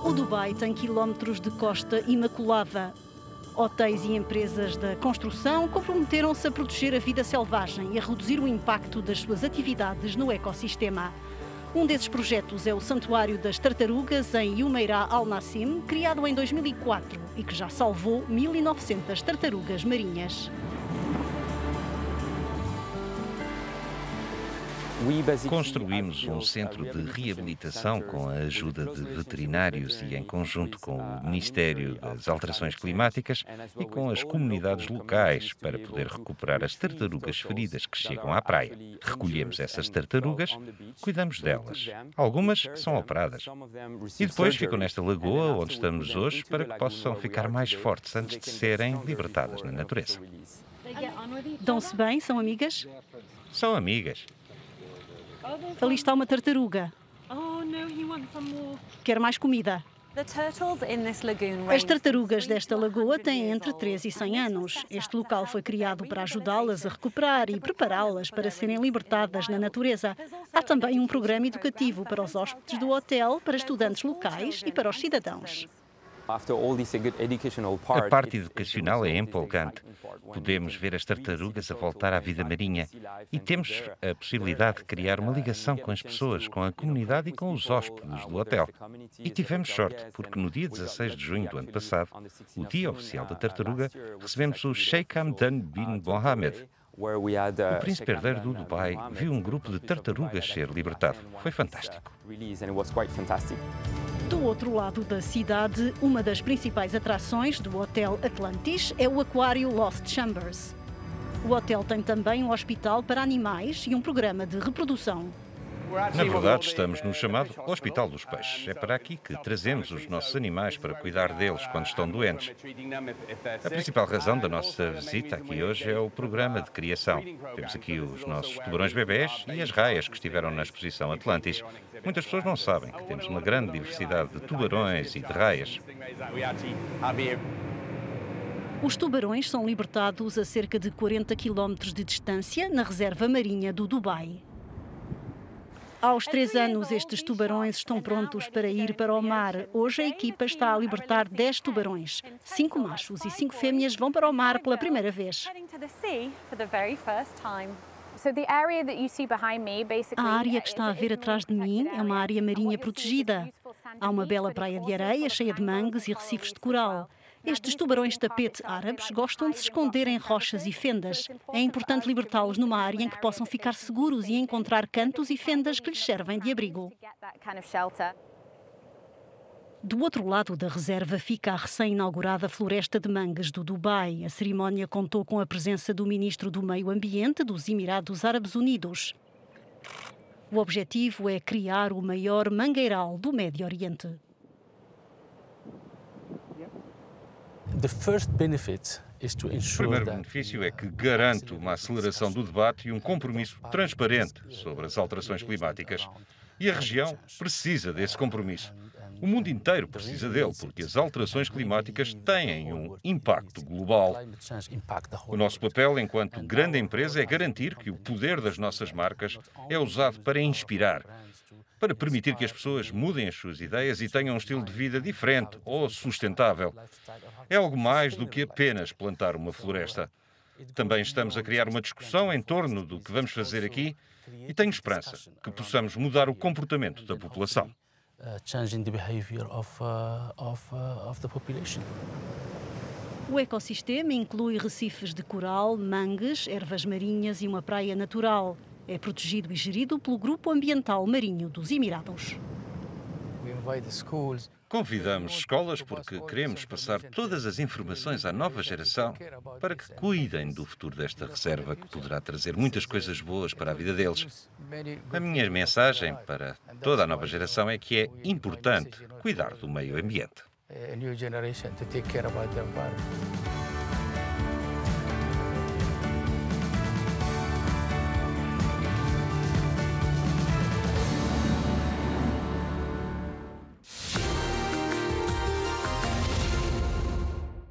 O Dubai tem quilómetros de costa imaculada. Hotéis e empresas da construção comprometeram-se a proteger a vida selvagem e a reduzir o impacto das suas atividades no ecossistema. Um desses projetos é o Santuário das Tartarugas em Jumeirah Al Nassim, criado em 2004 e que já salvou 1.900 tartarugas marinhas. Construímos um centro de reabilitação com a ajuda de veterinários e em conjunto com o Ministério das Alterações Climáticas e com as comunidades locais para poder recuperar as tartarugas feridas que chegam à praia. Recolhemos essas tartarugas, cuidamos delas. Algumas são operadas. E depois ficam nesta lagoa onde estamos hoje para que possam ficar mais fortes antes de serem libertadas na natureza. Dão-se bem? São amigas? São amigas. Ali está uma tartaruga. Quer mais comida. As tartarugas desta lagoa têm entre 3 e 100 anos. Este local foi criado para ajudá-las a recuperar e prepará-las para serem libertadas na natureza. Há também um programa educativo para os hóspedes do hotel, para estudantes locais e para os cidadãos. A parte educacional é empolgante. Podemos ver as tartarugas a voltar à vida marinha e temos a possibilidade de criar uma ligação com as pessoas, com a comunidade e com os hóspedes do hotel. E tivemos sorte, porque no dia 16 de junho do ano passado, o Dia Oficial da Tartaruga, recebemos o Sheikh Hamdan bin Mohammed. O príncipe herdeiro do Dubai viu um grupo de tartarugas ser libertado. Foi fantástico. Do outro lado da cidade, uma das principais atrações do Hotel Atlantis é o aquário Lost Chambers. O hotel tem também um hospital para animais e um programa de reprodução. Na verdade, estamos no chamado Hospital dos Peixes. É para aqui que trazemos os nossos animais para cuidar deles quando estão doentes. A principal razão da nossa visita aqui hoje é o programa de criação. Temos aqui os nossos tubarões bebés e as raias que estiveram na exposição Atlantis. Muitas pessoas não sabem que temos uma grande diversidade de tubarões e de raias. Os tubarões são libertados a cerca de 40 quilómetros de distância na reserva marinha do Dubai. Aos 3 anos, estes tubarões estão prontos para ir para o mar. Hoje a equipa está a libertar 10 tubarões. 5 machos e 5 fêmeas vão para o mar pela primeira vez. A área que está a ver atrás de mim é uma área marinha protegida. Há uma bela praia de areia cheia de mangues e recifes de coral. Estes tubarões tapete árabes gostam de se esconder em rochas e fendas. É importante libertá-los numa área em que possam ficar seguros e encontrar cantos e fendas que lhes servem de abrigo. Do outro lado da reserva fica a recém-inaugurada Floresta de Mangues do Dubai. A cerimónia contou com a presença do ministro do Meio Ambiente dos Emirados Árabes Unidos. O objetivo é criar o maior mangueiral do Médio Oriente. O primeiro benefício é que garante uma aceleração do debate e um compromisso transparente sobre as alterações climáticas. E a região precisa desse compromisso. O mundo inteiro precisa dele, porque as alterações climáticas têm um impacto global. O nosso papel enquanto grande empresa é garantir que o poder das nossas marcas é usado para inspirar, para permitir que as pessoas mudem as suas ideias e tenham um estilo de vida diferente ou sustentável. É algo mais do que apenas plantar uma floresta. Também estamos a criar uma discussão em torno do que vamos fazer aqui e tenho esperança que possamos mudar o comportamento da população. O ecossistema inclui recifes de coral, mangues, ervas marinhas e uma praia natural. É protegido e gerido pelo Grupo Ambiental Marinho dos Emirados. Convidamos escolas porque queremos passar todas as informações à nova geração para que cuidem do futuro desta reserva, que poderá trazer muitas coisas boas para a vida deles. A minha mensagem para toda a nova geração é que é importante cuidar do meio ambiente.